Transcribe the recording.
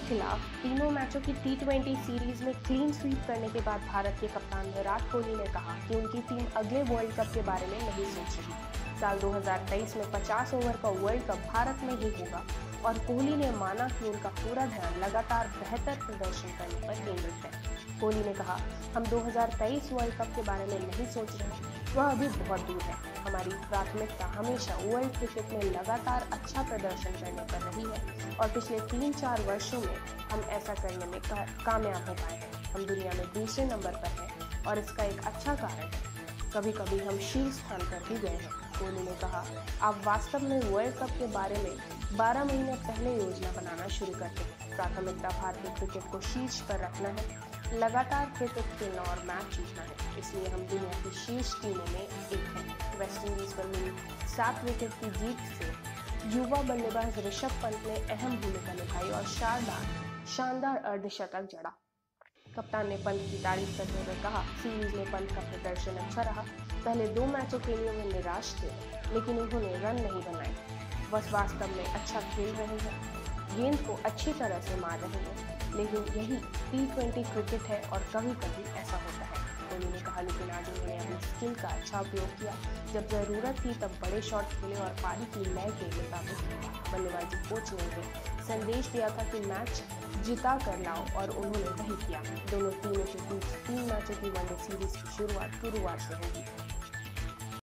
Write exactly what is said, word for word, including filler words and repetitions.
खिलाफ तीनों मैचों की टी ट्वेंटी सीरीज में क्लीन स्वीप करने के बाद भारत के कप्तान विराट कोहली ने कहा कि उनकी टीम अगले वर्ल्ड कप के बारे में नहीं सोच रही। साल दो हज़ार तेईस में पचास ओवर का वर्ल्ड कप भारत में ही होगा और कोहली ने माना कि उनका पूरा ध्यान लगातार बेहतर प्रदर्शन करने पर केंद्रित है। कोहली ने कहा, हम दो हज़ार तेईस वर्ल्ड कप के बारे में नहीं सोच रहे, वह अभी बहुत दूर है। हमारी प्राथमिकता हमेशा वर्ल्ड क्रिकेट में लगातार अच्छा प्रदर्शन करने पर रही है और पिछले तीन चार वर्षों में हम ऐसा करने में का, कामयाब हो पाए हैं। हम दुनिया में दूसरे नंबर पर हैं और इसका एक अच्छा कारण है। कभी कभी हम शीर्ष स्थान पर भी गए हैं। कोहली ने कहा, आप वास्तव में वर्ल्ड कप के बारे में बारह महीने पहले योजना बनाना शुरू करते हैं। प्राथमिकता भारतीय क्रिकेट को शीर्ष पर रखना है, लगातार क्रिकेट के नौ मैच जीतना है, इसलिए हम दुनिया की शीर्ष टीमों में एक हैं। वेस्टइंडीज पर मिली सात विकेट की जीत से युवा बल्लेबाज ऋषभ पंत ने अहम भूमिका निभाई और शानदार शानदार अर्धशतक जड़ा। कप्तान ने पंत की तारीफ करते हुए कहा, सीरीज में पंत का प्रदर्शन अच्छा रहा। पहले दो मैचों के लिए वे निराश थे, लेकिन उन्होंने रन नहीं बनाए। बस वास्तव में अच्छा खेल रहे हैं, गेंद को अच्छी तरह से मार रहे हैं, लेकिन यही टी ट्वेंटी क्रिकेट है और कभी कभी ऐसा होता है। कोहली ने कहा, लेकिन आज उन्होंने अपनी स्किल का अच्छा उपयोग किया। जब जरूरत थी तब बड़े शॉट खेले और पारी की लय के मुताबिक बल्लेबाजी कोच ने भी संदेश दिया था कि मैच जिता कर लाओ और उन्होंने वही किया। दोनों टीमों के बीच तीन मैचों की वनडे सीरीज की शुरुआत गुरुवार से होगी।